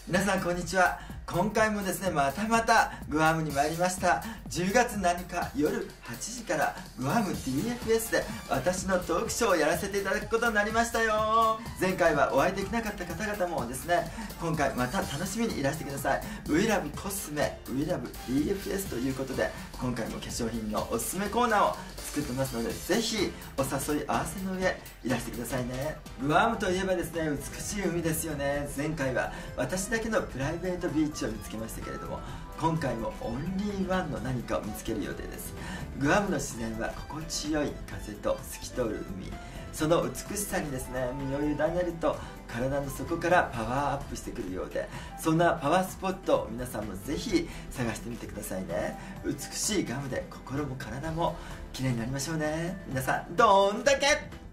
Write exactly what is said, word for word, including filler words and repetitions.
皆さんこんにちは。今回もですねまたまたグアムに参りました。じゅうがつなのか夜はちじからグアム ディーエフエス で私のトークショーをやらせていただくことになりましたよ。前回はお会いできなかった方々もですね今回また楽しみにいらしてください。 WeLove コスメ WeLove ディーエフエス ということで今回も化粧品のおすすめコーナーを作ってますので、ぜひお誘い合わせの上いらしてくださいね。グアムといえばですね美しい海ですよね。前回は私だけのプライベートビーチを見つけましたけれども、今回もオンリーワンの何かを見つける予定です。グアムの自然は心地よい風と透き通る海、その美しさにですね身を委ねると体の底からパワーアップしてくるようで、そんなパワースポットを皆さんもぜひ探してみてくださいね。美しいガムで心も体もきれいになりましょうね。皆さんどんだけ